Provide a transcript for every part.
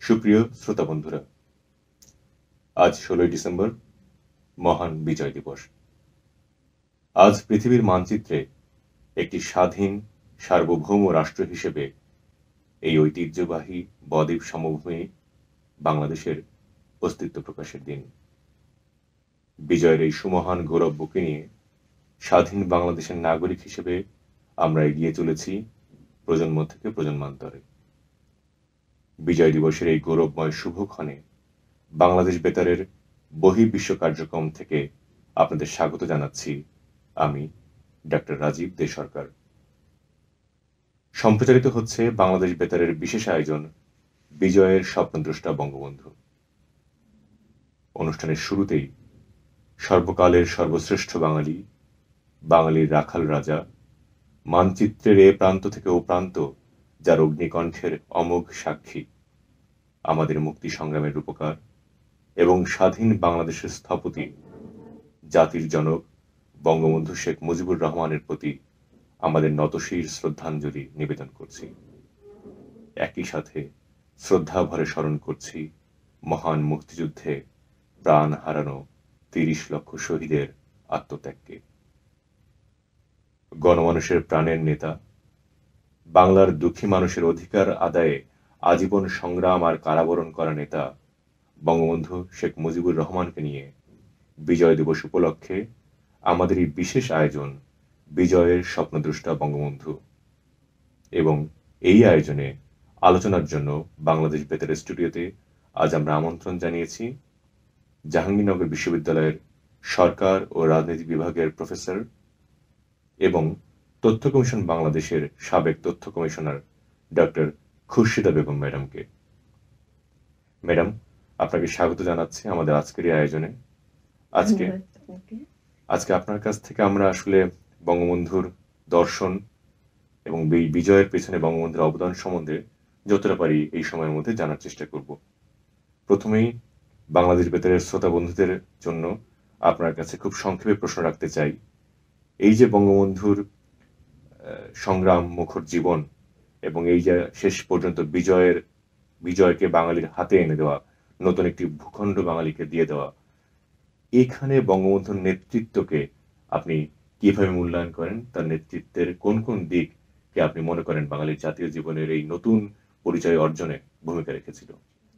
সুপ্রিয় শ্রোতা বন্ধুরা, আজ 16 ডিসেম্বর মহান বিজয় দিবস। আজ পৃথিবীর মানচিত্রে একটি স্বাধীন সার্বভৌম রাষ্ট্র হিসেবে এই ঐতিহ্যবাহী বদ্বীপ সমভূমি বাংলাদেশের অস্তিত্ব প্রকাশের দিন। বিজয়ের এই সুমহান গৌরব বুকে নিয়ে স্বাধীন বাংলাদেশের নাগরিক হিসেবে আমরা এগিয়ে চলেছি প্রজন্ম থেকে প্রজন্মান্তরে। বিজয় দিবসের এই গৌরবময় শুভক্ষণে বাংলাদেশ বেতারের বহির্বিশ্ব কার্যক্রম থেকে আপনাদের স্বাগত জানাচ্ছি আমি ডক্টর রাজীব দে সরকার। সম্প্রচারিত হচ্ছে বাংলাদেশ বেতারের বিশেষ আয়োজন বিজয়ের স্বপ্নদ্রষ্টা বঙ্গবন্ধু। অনুষ্ঠানের শুরুতেই সর্বকালের সর্বশ্রেষ্ঠ বাঙালি, বাঙালির রাখাল রাজা, মানচিত্রের এ প্রান্ত থেকে ও প্রান্ত যার অগ্নিকণ্ঠের অমোঘ সাক্ষী, আমাদের মুক্তি সংগ্রামের রূপকার এবং স্বাধীন বাংলাদেশের স্থপতি, জাতির জনক বঙ্গবন্ধু শেখ মুজিবুর রহমানের প্রতি আমাদের নতশির শ্রদ্ধাঞ্জলি নিবেদন করছি। একই সাথে শ্রদ্ধা ভরে স্মরণ করছি মহান মুক্তিযুদ্ধে প্রাণ হারানো 30 লক্ষ শহীদের আত্মত্যাগকে। গণমানুষের প্রাণের নেতা, বাংলার দুঃখী মানুষের অধিকার আদায়ে আজীবন সংগ্রাম আর কারাবরণ করা নেতা বঙ্গবন্ধু শেখ মুজিবুর রহমানকে নিয়ে বিজয় দিবস উপলক্ষে আমাদের এই বিশেষ আয়োজন বিজয়ের স্বপ্নদ্রষ্টা বঙ্গবন্ধু। এবং এই আয়োজনে আলোচনার জন্য বাংলাদেশ বেতারের স্টুডিওতে আজ আমরা আমন্ত্রণ জানিয়েছি জাহাঙ্গীরনগর বিশ্ববিদ্যালয়ের সরকার ও রাজনীতি বিভাগের প্রফেসর এবং তথ্য কমিশন বাংলাদেশের সাবেক তথ্য কমিশনার ডক্টর খুরশিদা বেগম ম্যাডামকে। ম্যাডাম, আপনাকে স্বাগত জানাচ্ছি আমাদের আজকের এই আয়োজনে। আজকে আপনার কাছ থেকে আমরা আসলে বঙ্গবন্ধুর দর্শন এবং বিজয়ের পেছনে বঙ্গবন্ধুর অবদান সম্বন্ধে যতটা পারি এই সময়ের মধ্যে জানার চেষ্টা করব। প্রথমেই বাংলাদেশ বেতারের শ্রোতা বন্ধুদের জন্য আপনার কাছে খুব সংক্ষেপে প্রশ্ন রাখতে চাই, এই যে বঙ্গবন্ধুর সংগ্রাম মুখর জীবন এবং এই যে শেষ পর্যন্ত বিজয়কে বাঙালির হাতে এনে দেওয়া, নতুন একটি ভূখণ্ড বাঙালিকে দিয়ে দেওয়া, এখানে বঙ্গবন্ধুর নেতৃত্বকে আপনি কিভাবে মূল্যায়ন করেন? তার নেতৃত্বের কোন কোন দিককে আপনি মনে করেন বাঙালির জাতীয় জীবনের এই নতুন পরিচয় অর্জনে ভূমিকা রেখেছিল?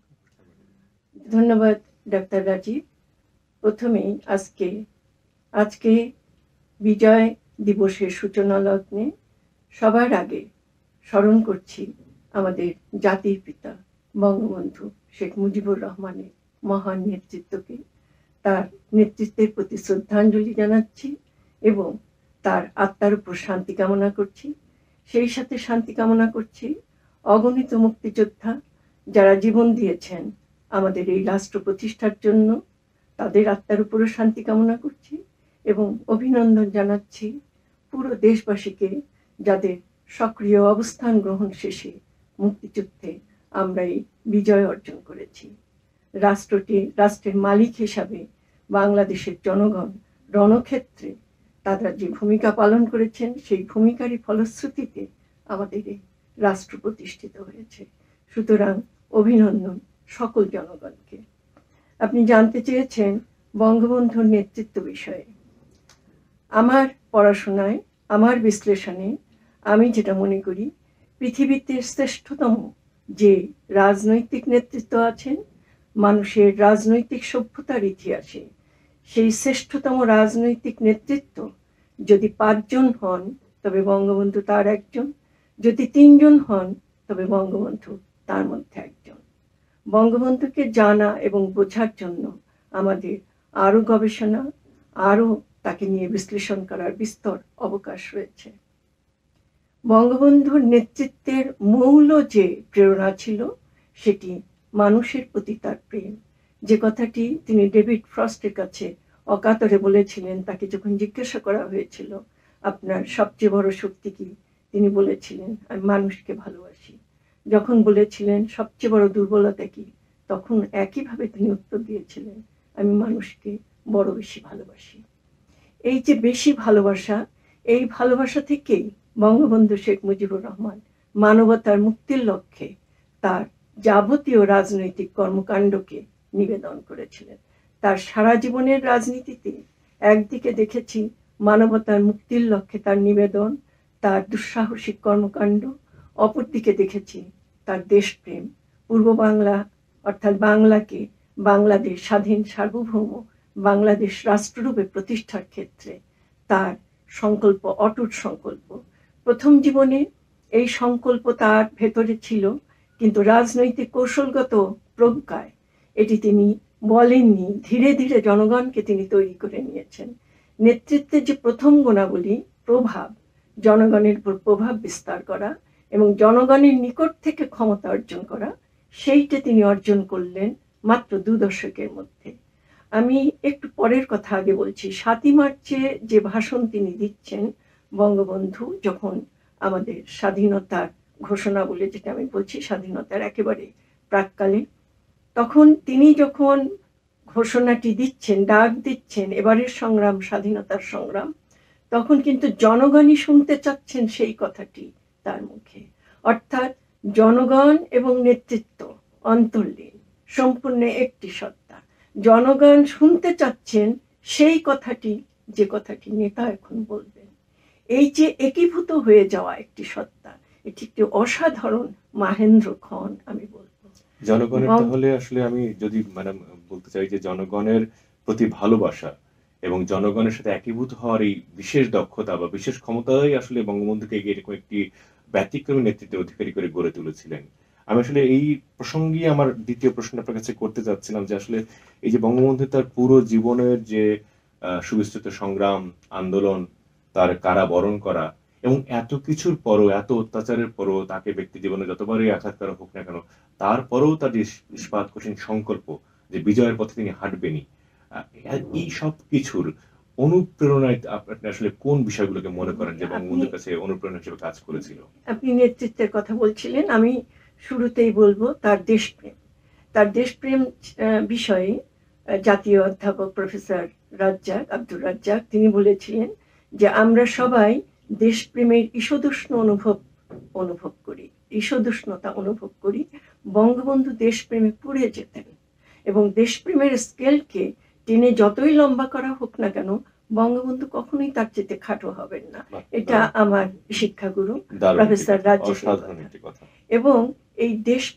ধন্যবাদ ডক্টর রাজীব। প্রথমেই আজকে বিজয় দিবসের সূচনা লগ্নে সবার আগে স্মরণ করছি আমাদের জাতির পিতা বঙ্গবন্ধু শেখ মুজিবুর রহমানের মহান নেতৃত্বকে। তার নেতৃত্বের প্রতি শ্রদ্ধাঞ্জলি জানাচ্ছি এবং তার আত্মার উপর শান্তি কামনা করছি। সেই সাথে শান্তি কামনা করছি অগণিত মুক্তিযোদ্ধা যারা জীবন দিয়েছেন আমাদের এই রাষ্ট্র প্রতিষ্ঠার জন্য, তাদের আত্মার উপরও শান্তি কামনা করছি এবং অভিনন্দন জানাচ্ছি পুরো দেশবাসীকে যাদের সক্রিয় অবস্থান গ্রহণ শেষে মুক্তিযুদ্ধে আমরা এই বিজয় অর্জন করেছি। রাষ্ট্রের মালিক হিসাবে বাংলাদেশের জনগণ রণক্ষেত্রে তারা যে ভূমিকা পালন করেছেন, সেই ভূমিকারই ফলশ্রুতিতে আমাদের এই রাষ্ট্র প্রতিষ্ঠিত হয়েছে। সুতরাং অভিনন্দন সকল জনগণকে। আপনি জানতে চেয়েছেন বঙ্গবন্ধুর নেতৃত্ব বিষয়ে। আমার পড়াশোনায়, আমার বিশ্লেষণে আমি যেটা মনে করি, পৃথিবীতে শ্রেষ্ঠতম যে রাজনৈতিক নেতৃত্ব আছেন মানুষের রাজনৈতিক সভ্যতার ইতিহাসে, সেই শ্রেষ্ঠতম রাজনৈতিক নেতৃত্ব যদি 5 জন হন তবে বঙ্গবন্ধু তার একজন, যদি 3 জন হন তবে বঙ্গবন্ধু তার মধ্যে একজন। বঙ্গবন্ধুকে জানা এবং বোঝার জন্য আমাদের আরও গবেষণা, আরও তাকে নিয়ে বিশ্লেষণ করার বিস্তর অবকাশ রয়েছে। বঙ্গবন্ধুর নেতৃত্বের মূল যে প্রেরণা ছিল সেটি মানুষের প্রতি তার প্রেম। যে কথাটি তিনি ডেভিড ফ্রস্টের কাছে অকাতরে বলেছিলেন, তাকে যখন জিজ্ঞাসা করা হয়েছিল আপনার সবচেয়ে বড় শক্তি কি, তিনি বলেছিলেন আমি মানুষকে ভালোবাসি। যখন বলেছিলেন সবচেয়ে বড় দুর্বলতা কি, তখন একইভাবে তিনি উত্তর দিয়েছিলেন আমি মানুষকে বড় বেশি ভালোবাসি। এই যে বেশি ভালোবাসা, এই ভালোবাসা থেকেই বঙ্গবন্ধু শেখ মুজিবুর রহমান মানবতার মুক্তির লক্ষ্যে তার যাবতীয় রাজনৈতিক কর্মকাণ্ডকে নিবেদন করেছিলেন। তার সারা জীবনের রাজনীতিতে একদিকে দেখেছি মানবতার মুক্তির লক্ষ্যে তার নিবেদন, তার দুঃসাহসিক কর্মকাণ্ড, অপরদিকে দেখেছি তার দেশপ্রেম, পূর্ব বাংলা অর্থাৎ বাংলাকে বাংলাদেশ স্বাধীন সার্বভৌম বাংলাদেশ রাষ্ট্ররূপে প্রতিষ্ঠার ক্ষেত্রে তার সংকল্প, অটুট সংকল্প। প্রথম জীবনে এই সংকল্প তার ভেতরে ছিল, কিন্তু রাজনৈতিক কৌশলগত প্রজ্ঞায় এটি তিনি বলেননি। ধীরে ধীরে জনগণকে তিনি তৈরি করে নিয়েছেন। নেতৃত্বের যে প্রথম গুণাবলী প্রভাব, জনগণের উপর প্রভাব বিস্তার করা এবং জনগণের নিকট থেকে ক্ষমতা অর্জন করা, সেইটা তিনি অর্জন করলেন মাত্র 2 দশকের মধ্যে। আমি একটু পরের কথা আগে বলছি। 7ই মার্চে যে ভাষণ তিনি দিচ্ছেন, বঙ্গবন্ধু যখন আমাদের স্বাধীনতার ঘোষণা বলে যেটা আমি বলছি, স্বাধীনতার একেবারে প্রাককালে, তখন তিনি যখন ঘোষণাটি দিচ্ছেন, ডাক দিচ্ছেন এবারের সংগ্রাম স্বাধীনতার সংগ্রাম, তখন কিন্তু জনগণই শুনতে চাচ্ছেন সেই কথাটি তার মুখে। অর্থাৎ জনগণ এবং নেতৃত্ব অন্তর্লীন, সম্পূর্ণ একটি সত্তা। জনগণ শুনতে চাচ্ছেন সেই কথাটি, যে কথাটি নেতা এখন বলবেন। এই যে একীভূত হয়ে যাওয়া একটি সত্তা, এটি একটি অসাধারণ মহেন্দ্রক্ষণ আমি বলবো। জনগণের তাহলে আসলে আমি যদি ম্যাডাম বলতে চাই যে জনগণের প্রতি ভালোবাসা এবং জনগণের সাথে একীভূত হওয়ার এই বিশেষ দক্ষতা বা বিশেষ ক্ষমতাই আসলে বঙ্গবন্ধুকে এরকম একটি ব্যতিক্রমী নেতৃত্বের অধিকারী করে গড়ে তুলেছিলেন। আমি আসলে এই প্রসঙ্গে আমার দ্বিতীয় প্রশ্ন আপনার কাছে করতে চাচ্ছিলাম যে আসলে এই যে বঙ্গবন্ধু তার পুরো জীবনের যে সুবিস্তৃত সংগ্রাম, আন্দোলন, তার কারাবরণ করা এবং এত কিছুর পরও, এত অত্যাচারের পরও, তাকে ব্যক্তি জীবনে যতবারই আঘাত করা হোক না কেন, তারপরেও তার ইস্পাত কঠিন সংকল্প যে বিজয়ের পথে তিনি হাঁটবেনই, এই সব কিছুর অনুপ্রেরণায় আপনি আসলে কোন বিষয়গুলোকে মনে করেন যে বঙ্গবন্ধুর কাছে অনুপ্রেরণা হিসেবে কাজ করেছিল? আপনি নেতৃত্বের কথা বলছিলেন, আমি শুরুতেই বলবো তার দেশপ্রেম। তার দেশপ্রেম বিষয়ে জাতীয় অধ্যাপক প্রফেসর আব্দুর রাজ্জাক তিনি বলেছিলেন যে আমরা সবাই দেশপ্রেমের ঈষদুষ্ণতা অনুভব করি। বঙ্গবন্ধু দেশপ্রেমে পুড়ে যেতেন এবং দেশপ্রেমের স্কেলকে টেনে যতই লম্বা করা হোক না কেন, বঙ্গবন্ধু কখনোই তার চেয়ে খাটো হবেন না। এটা আমার শিক্ষাগুরু প্রফেসর রাজ্জাক। এবং এই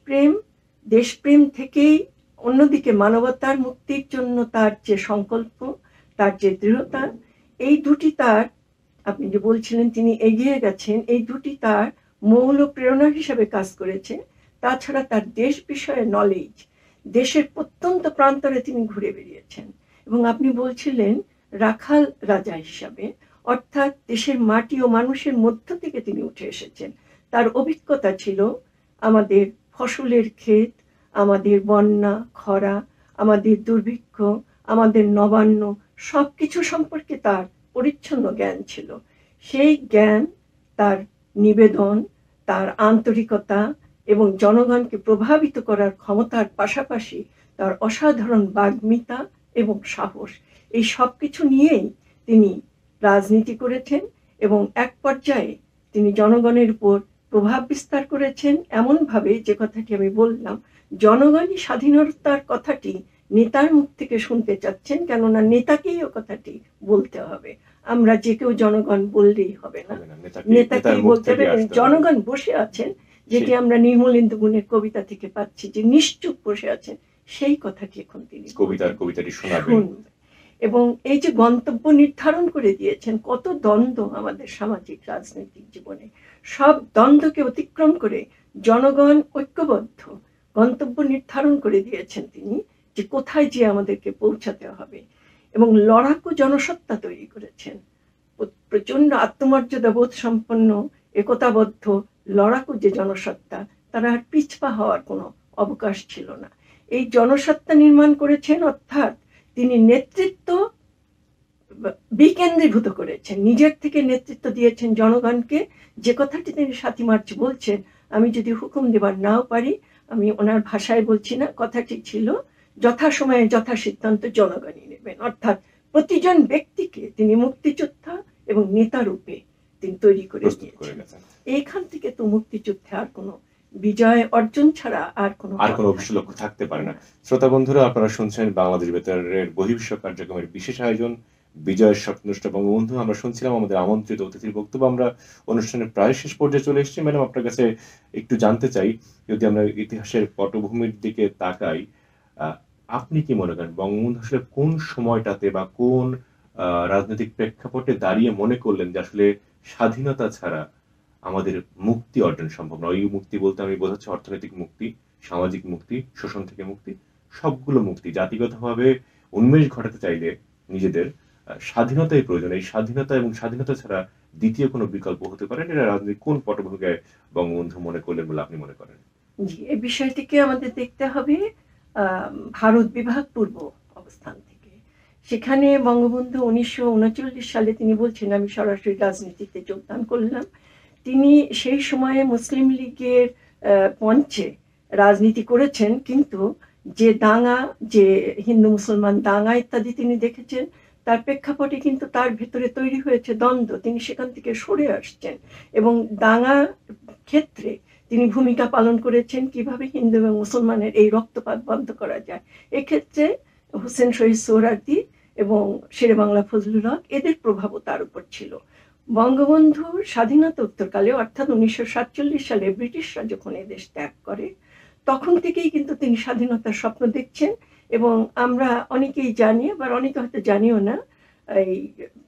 দেশপ্রেম থেকেই অন্যদিকে মানবতার মুক্তির জন্য তার যে সংকল্প, তার যে দৃঢ়তা, এই দুটি তার, আপনি যে বলছিলেন তিনি এগিয়ে গেছেন, এই দুটি তার মৌল প্রেরণা হিসেবে কাজ করেছে। তাছাড়া তার দেশ বিষয়ে নলেজ, দেশের প্রত্যন্ত প্রান্তরে তিনি ঘুরে বেরিয়েছেন এবং আপনি বলছিলেন রাখাল রাজা হিসাবে, অর্থাৎ দেশের মাটি ও মানুষের মধ্য থেকে তিনি উঠে এসেছেন। তার অভিজ্ঞতা ছিল আমাদের ফসলের ক্ষেত, আমাদের বন্যা, খরা, আমাদের দুর্ভিক্ষ, আমাদের নবান্ন, সবকিছু সম্পর্কে তার পরিচ্ছন্ন জ্ঞান ছিল। সেই জ্ঞান, তার নিবেদন, তার আন্তরিকতা এবং জনগণকে প্রভাবিত করার ক্ষমতার পাশাপাশি তার অসাধারণ বাগ্মিতা এবং সাহস, এই সব কিছু নিয়েই তিনি রাজনীতি করেছেন এবং এক পর্যায়ে তিনি জনগণের উপর প্রভাব বিস্তার করেছেন এমনভাবে, যে কথাটি আমি বললাম, জনগণই স্বাধীনতার কথাটি নেতার মুখ থেকে শুনতে চাচ্ছেন, কেননা নেতাকেই ও কথাটি বলতে হবে। আমরা যে কেউ জনগণ বললেই হবে না, নেতাকেই বলতে হবে। জনগণ বসে আছেন, যেটি আমরা নির্মলেন্দু গুণের কবিতা থেকে পাচ্ছি, যে নিশ্চুপ বসে আছেন, সেই কথাটি এখন তিনি কবিতাটি শোনাবেন। এবং এই যে গন্তব্য নির্ধারণ করে দিয়েছেন, কত দ্বন্দ্ব আমাদের সামাজিক রাজনৈতিক জীবনে, সব দ্বন্দ্বকে অতিক্রম করে জনগণ ঐক্যবদ্ধ গন্তব্য নির্ধারণ করে দিয়েছেন তিনি, যে কোথায় যে আমাদেরকে পৌঁছাতে হবে। এবং লড়াকু জনসত্তা তৈরি করেছেন, প্রচন্ড আত্মমর্যাদা বোধ সম্পন্ন, একতাবদ্ধ লড়াকু যে জনসত্তা, তারা আর পিছপা হওয়ার কোনো অবকাশ ছিল না। এই জনসত্তা নির্মাণ করেছেন, অর্থাৎ তিনি নেতৃত্ব বিকেন্দ্রীভূত করেছেন, নিজের থেকে নেতৃত্ব দিয়েছেন জনগণকে। যে কথাটি তিনি 7ই মার্চ বলছেন, আমি যদি হুকুম দেবার নাও পারি, আমি ওনার ভাষায় বলছি না, কথাটি ছিল যথাসময়ে যথাসিদ্ধান্ত জনগণই নেবেন। অর্থাৎ প্রতিজন ব্যক্তিকে তিনি মুক্তিযোদ্ধা এবং নেতা রূপে তিনি তৈরি করে দিয়েছেন। এইখান থেকে তো মুক্তিযুদ্ধে আর কোনো বিজয় অর্জন ছাড়া আর কোনো অবশ্য লক্ষ্য থাকতে পারে না। শ্রোতা বন্ধুরা, আপনারা শুনছেন বাংলাদেশ বেতারের বহির্বিশ্ব কার্যক্রমের বিশেষ আয়োজন বিজয়ের স্বপ্নদ্রষ্টা বঙ্গবন্ধু। আমরা শুনছিলাম আমাদের আমন্ত্রিত অতিথির বক্তব্য। আমরা অনুষ্ঠানের প্রায় শেষ পর্যায়ে চলে এসেছি। ম্যাডাম, আপনার কাছে একটু জানতে চাই, যদি আমরা ইতিহাসের পটভূমির দিকে তাকাই, আপনি কি মনে করেন বঙ্গবন্ধু আসলে কোন সময়টাতে বা কোন রাজনৈতিক প্রেক্ষাপটে দাঁড়িয়ে মনে করলেন যে আসলে স্বাধীনতা ছাড়া আমাদের মুক্তি অর্জন সম্ভব নয়? এই মুক্তি বলতে আমি বোঝাচ্ছি অর্থনৈতিক মুক্তি, সামাজিক মুক্তি, শোষণ থেকে মুক্তি, সবগুলো মুক্তি। জাতিগতভাবে উন্মেষ ঘটাতে চাইলে নিজেদের স্বাধীনতাই প্রয়োজন। এই স্বাধীনতা এবং স্বাধীনতা ছাড়া দ্বিতীয় কোনো বিকল্প হতে পারে? এটা রাজনীতি কোন পটভূমিকায় বঙ্গবন্ধু মনে করলেন বলে আপনি মনে করেন? জি, এই বিষয়টিকে আমাদের দেখতে হবে ভারত বিভাগ পূর্ব অবস্থান থেকে। সেখানে বঙ্গবন্ধু 1939 সালে তিনি বলছেন আমি সরাসরি রাজনীতিতে যোগদান করলাম। তিনি সেই সময়ে মুসলিম লীগের মঞ্চে রাজনীতি করেছেন, কিন্তু যে দাঙ্গা, যে হিন্দু মুসলমান দাঙ্গা ইত্যাদি তিনি দেখেছেন, তার প্রেক্ষাপটে কিন্তু তার ভেতরে তৈরি হয়েছে দ্বন্দ্ব। তিনি সেখান থেকে সরে আসছেন এবং দাঙ্গা ক্ষেত্রে তিনি ভূমিকা পালন করেছেন কিভাবে হিন্দু এবং মুসলমানের এই রক্তপাত বন্ধ করা যায়। এক্ষেত্রে হোসেন শহীদ সোহরাওয়ার্দী এবং শেরে বাংলা ফজলুল হক এদের প্রভাবও তার উপর ছিল। বঙ্গবন্ধুর স্বাধীনতা উত্তরকালে অর্থাৎ 1947 সালে ব্রিটিশরা যখন এদেশ ত্যাগ করে, তখন থেকেই কিন্তু তিনি স্বাধীনতার স্বপ্ন দেখছেন। এবং আমরা অনেকেই জানি, আবার অনেকে হয়তো জানিও না, এই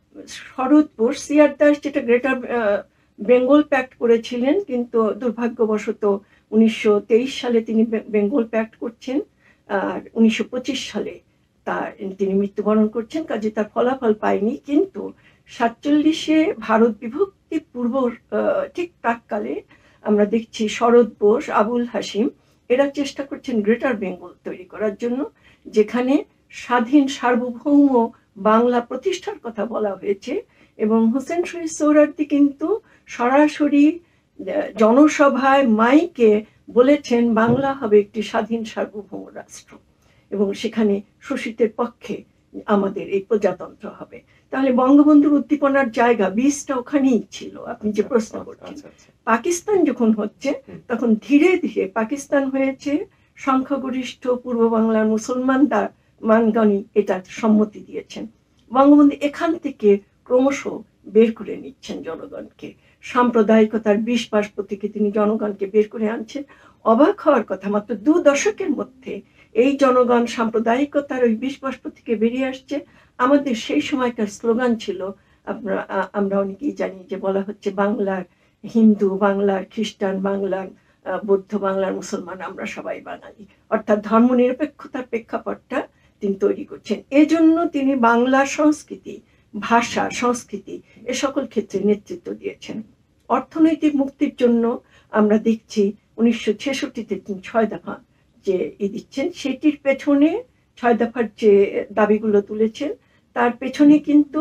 শরৎ বোস সিআর দাস যেটা গ্রেটার বেঙ্গল প্যাক্ট করেছিলেন, কিন্তু দুর্ভাগ্যবশত 1923 সালে তিনি বেঙ্গল প্যাক্ট করছেন আর 1925 সালে তিনি মৃত্যুবরণ করছেন, কাজে তার ফলাফল পায়নি। কিন্তু 47-এ ভারত বিভক্তি পূর্ব ঠিক প্রাককালে আমরা দেখছি শরৎ বোস, আবুল হাসিম এরা চেষ্টা করছেন গ্রেটার বেঙ্গল তৈরি করার জন্য, যেখানে স্বাধীন সার্বভৌম বাংলা প্রতিষ্ঠার কথা বলা হয়েছে। এবং হোসেন শহীদ সোহরাওয়ার্দী কিন্তু সরাসরি জনসভায় মাইকে বলেছেন বাংলা হবে একটি স্বাধীন সার্বভৌম রাষ্ট্র এবং সেখানে শোষিতের পক্ষে আমাদের এই প্রজাতন্ত্র হবে। তাহলে বঙ্গবন্ধুর উদ্দীপনার জায়গা বীজটা ওখানেই ছিল। আপনি যে প্রশ্ন করছেন, পাকিস্তান যখন হচ্ছে তখন ধীরে ধীরে পাকিস্তান হয়েছে সংখ্যাগরিষ্ঠ পূর্ব বাংলার মুসলমানগণই এটা সম্মতি দিয়েছেন। বঙ্গবন্ধু এখান থেকে ক্রমশ বের করে নিচ্ছেন জনগণকে, সাম্প্রদায়িকতার বিষ বাষ্প থেকে তিনি জনগণকে বের করে আনছেন। অবাক হওয়ার কথা, মাত্র 2 দশকের মধ্যে এই জনগণ সাম্প্রদায়িকতার ওই বিষ বাষ্প থেকে বেরিয়ে আসছে। আমাদের সেই সময়কার স্লোগান ছিল, আমরা অনেকেই জানি যে বলা হচ্ছে বাংলার হিন্দু, বাংলার খ্রিস্টান, বাংলার বৌদ্ধ, বাংলার মুসলমান, আমরা সবাই বাঙালি। অর্থাৎ ধর্মনিরপেক্ষতার প্রেক্ষাপটটা তিনি তৈরি করছেন। এজন্য তিনি বাংলা সংস্কৃতি, ভাষা, সংস্কৃতি এ সকল ক্ষেত্রে নেতৃত্ব দিয়েছেন। অর্থনৈতিক মুক্তির জন্য আমরা দেখছি 1966-তে তিনি 6 দফা যে দিচ্ছেন, সেটির পেছনে 6 দফার যে দাবিগুলো তুলেছেন তার পেছনে কিন্তু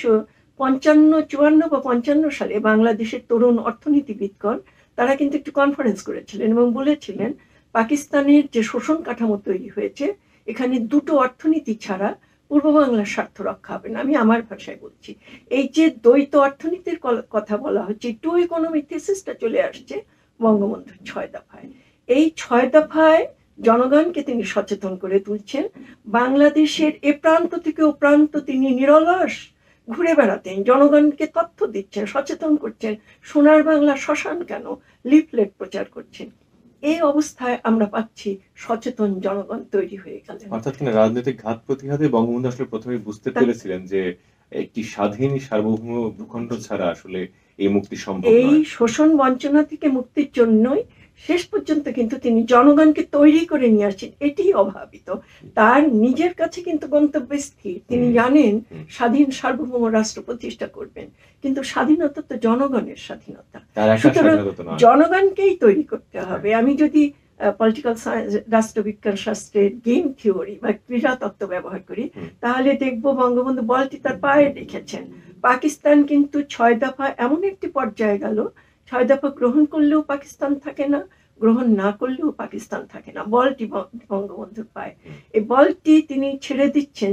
1954 বা 55 সালে বাংলাদেশের তরুণ অর্থনীতিবিদগণ তারা কিন্তু একটু কনফারেন্স করেছিলেন এবং বলেছিলেন পাকিস্তানের যে শোষণ কাঠামো তৈরি হয়েছে এখানে দুটো অর্থনীতি ছাড়া পূর্ব বাংলার স্বার্থ রক্ষা হবে না। আমি আমার ভাষায় বলছি, এই যে দ্বৈত অর্থনীতির কথা বলা হচ্ছে, টু ইকোনমি থিসিসটা চলে আসছে বঙ্গবন্ধুর 6 দফায়। এই 6 দফায় জনগণকে তিনি সচেতন করে তুলছেন। বাংলাদেশের এ প্রান্ত থেকে ও প্রান্ত তিনি নিরলস ঘুরে বেড়াতেন, জনগণকে তথ্য দিচ্ছেন, সচেতন করছেন, সোনার বাংলা শ্মশান কেন লিফলেট প্রচার করছেন। এই অবস্থায় আমরা পাচ্ছি সচেতন জনগণ তৈরি হয়ে গেলেন। অর্থাৎ রাজনৈতিক ঘাত প্রতিঘাতে বঙ্গবন্ধু আসলে প্রথমে বুঝতে পেরেছিলেন যে একটি স্বাধীন সার্বভৌম ভূখণ্ড ছাড়া আসলে এই মুক্তি সম্ভব নয়। এই শোষণ বঞ্চনা থেকে মুক্তির জন্যই শেষ পর্যন্ত কিন্তু তিনি জনগণকে তৈরি করে নিয়ে আসছেন। এটি অভাবিত, তার নিজের কাছে কিন্তু গন্তব্য স্থির। তিনি জানেন স্বাধীন সার্বভৌম রাষ্ট্র প্রতিষ্ঠা করবেন, কিন্তু স্বাধীনতা তো জনগণের স্বাধীনতা, সুতরাং জনগণকেই তৈরি করতে হবে। আমি যদি পলিটিক্যাল সায়েন্স, রাষ্ট্রবিজ্ঞান শাস্ত্রের গেম থিওরি বা ক্রীড়া তত্ত্ব ব্যবহার করি, তাহলে দেখবো বঙ্গবন্ধু বলটি তার পায়ে রেখেছেন। পাকিস্তান কিন্তু 6 দফা এমন একটি পর্যায়ে গেল, 6 দফা গ্রহণ করলেও পাকিস্তান থাকে না, গ্রহণ না করলেও পাকিস্তান থাকে না, বলটি বঙ্গবন্ধুর পায়ে। এই বলটি তিনি ছেড়ে দিচ্ছেন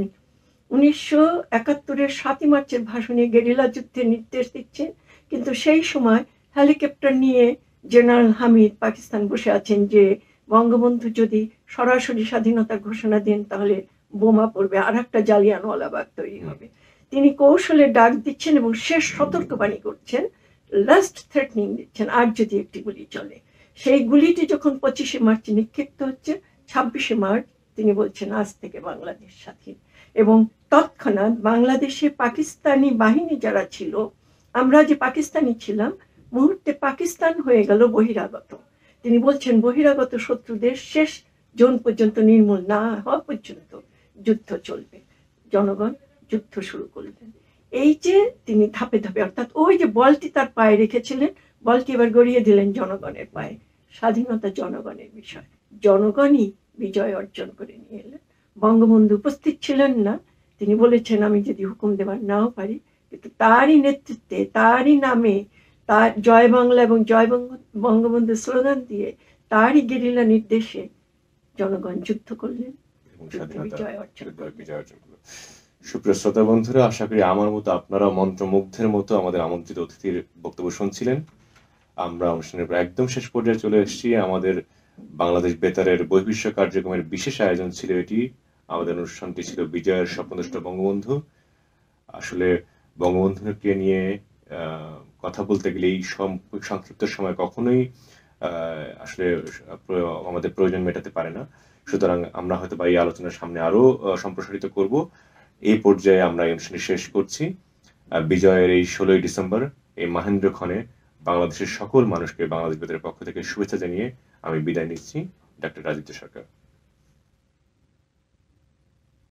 1971-এর 7ই মার্চের ভাষণে গেরিলা যুদ্ধের নির্দেশ দিচ্ছেন, কিন্তু সেই সময় হেলিকপ্টার নিয়ে জেনারেল হামিদ পাকিস্তান বসে আছেন যে বঙ্গবন্ধু যদি সরাসরি স্বাধীনতার ঘোষণা দেন তাহলে বোমা পড়বে, আর একটা জালিয়ানওয়ালাবাগ তৈরি হবে। তিনি কৌশলে ডাক দিচ্ছেন এবং শেষ সতর্কবাণী করছেন, লাস্ট থ্রেটনিং দিচ্ছেন, আর যদি একটি গুলি চলে। সেই গুলিটি যখন 25শে মার্চ নিক্ষিপ্ত হচ্ছে, 26শে মার্চ তিনি বলছেন আজ থেকে বাংলাদেশ স্বাধীন। এবং তৎক্ষণাৎ বাংলাদেশে পাকিস্তানি বাহিনী যারা ছিল, আমরা যে পাকিস্তানি ছিলাম, মুহূর্তে পাকিস্তান হয়ে গেল বহিরাগত। তিনি বলছেন বহিরাগত শত্রুদের শেষ জোন পর্যন্ত নির্মূল না হওয়া পর্যন্ত যুদ্ধ চলবে। জনগণ যুদ্ধ শুরু করলেন। এই যে তিনি ধাপে ধাপে, অর্থাৎ ওই যে বলটি তার পায়ে রেখেছিলেন, বলটি এবার গড়িয়ে দিলেন জনগণের পায়ে। স্বাধীনতা জনগণের বিষয়, জনগণই বিজয় অর্জন করে নিয়ে এলেন। বঙ্গবন্ধু উপস্থিত ছিলেন না, তিনি বলেছেন আমি যদি হুকুম দেবার নাও পারি, কিন্তু তারই নেতৃত্বে, তারই নামে, তার জয় বাংলা এবং জয় বঙ্গবন্ধু স্লোগান দিয়ে, তারই গেরিলা নির্দেশে জনগণ যুদ্ধ করলেন, বিজয় অর্জন করলেন। সুপ্রিয় শ্রোতা বন্ধুরা, আশা করি আমার মতো আপনারা মন্ত্রমুগ্ধের মতো আমাদের আমন্ত্রিত অতিথির বক্তব্য শুনছিলেন। আমরা অনুষ্ঠানের প্রায় একদম শেষ পর্যায়ে চলে এসেছি। আমাদের বাংলাদেশ বেতারের বহির্বিশ্ব কার্যক্রমের বিশেষ আয়োজন ছিল এটি। আমাদের অনুষ্ঠানটি ছিল বিজয়ের স্বপ্নদ্রষ্টা বঙ্গবন্ধু। আসলে বঙ্গবন্ধুকে নিয়ে কথা বলতে গেলে এই সংক্ষিপ্ত সময় কখনোই আসলে আমাদের প্রয়োজন মেটাতে পারে না। সুতরাং আমরা হয়তো বা এই আলোচনার সামনে আরো সম্প্রসারিত করব। এই পর্যায়ে আমরা এই অনুষ্ঠানটি শেষ করছি। বিজয়ের এই 16ই ডিসেম্বর এই মহেন্দ্রক্ষণে বাংলাদেশের সকল মানুষকে বাংলাদেশ বেতারের পক্ষ থেকে শুভেচ্ছা জানিয়ে আমি বিদায় নিচ্ছি। ডক্টর রাজীব সরকার।